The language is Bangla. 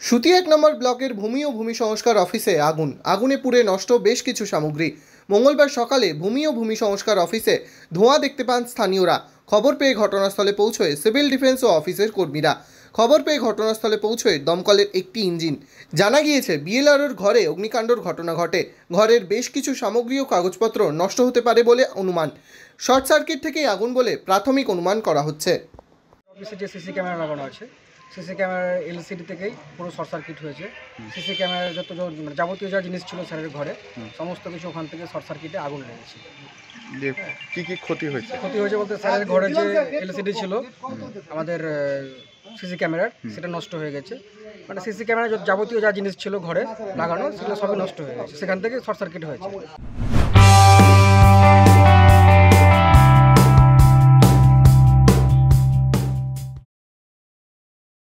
সুতি ১ নম্বর ব্লকের ভূমি ও ভূমি সংস্কার অফিসে আগুনে পুড়ে নষ্ট বেশ কিছু সামগ্রী। মঙ্গলবার সকালে ভূমি ও ভূমি সংস্কার অফিসে ধোঁয়া দেখতে পান স্থানীয়রা। খবর পেয়ে ঘটনাস্থলে পৌঁছয় সিভিল ডিফেন্স ও অফিসের কর্মীরা। খবর পেয়ে ঘটনাস্থলে পৌঁছয় দমকলের একটি ইঞ্জিন। জানা গিয়েছে বিএলআরওর ঘরে অগ্নিকাণ্ডর ঘটনা ঘটে। ঘরের বেশ কিছু সামগ্রী ও কাগজপত্র নষ্ট হতে পারে বলে অনুমান। শর্ট সার্কিট থেকেই আগুন বলে প্রাথমিক অনুমান করা হচ্ছে। অফিসে যে সিসি ক্যামেরা লাগানো আছে, সিসি ক্যামেরার এলসিডি থেকেই পুরো শর্ট সার্কিট হয়েছে। সিসি ক্যামেরার যত যাবতীয় যা জিনিস ছিল স্যারের ঘরে, সমস্ত কিছু ওখান থেকে শর্ট সার্কিটে আগুন লেগেছে। কি কি ক্ষতি হয়েছে? ক্ষতি হয়েছে বলতে স্যারের ঘরে যে এলসিডি ছিল আমাদের সিসি ক্যামেরার, সেটা নষ্ট হয়ে গেছে। মানে সিসি ক্যামেরার যাবতীয় যা জিনিস ছিল ঘরে লাগানো, সেগুলো সবই নষ্ট হয়ে গেছে। সেখান থেকে শর্ট সার্কিট হয়েছে।